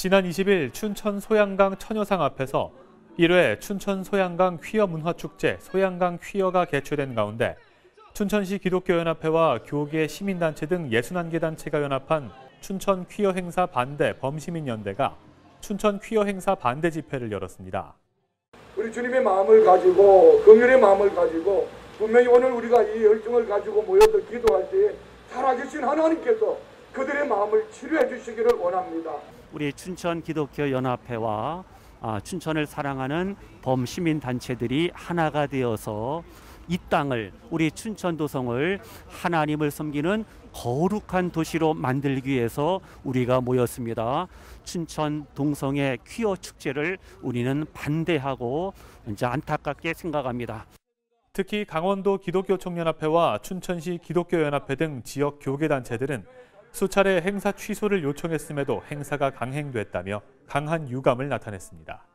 지난 20일 춘천 소양강 처녀상 앞에서 1회 춘천 소양강 퀴어 문화축제 소양강 퀴어가 개최된 가운데 춘천시 기독교연합회와 교계 시민단체 등 61개 단체가 연합한 춘천 퀴어 행사 반대 범시민연대가 춘천 퀴어 행사 반대 집회를 열었습니다. 우리 주님의 마음을 가지고 긍휼의 마음을 가지고 분명히 오늘 우리가 이 열정을 가지고 모여서 기도할 때에 살아계신 하나님께서 그들의 마음을 치료해 주시기를 원합니다. 우리 춘천 기독교 연합회와 춘천을 사랑하는 범시민단체들이 하나가 되어서 이 땅을, 우리 춘천 도성을 하나님을 섬기는 거룩한 도시로 만들기 위해서 우리가 모였습니다. 춘천 동성애 퀴어 축제를 우리는 반대하고 이제 안타깝게 생각합니다. 특히 강원도 기독교총연합회와 춘천시 기독교연합회 등 지역 교계단체들은 수차례 행사 취소를 요청했음에도 행사가 강행됐다며 강한 유감을 나타냈습니다.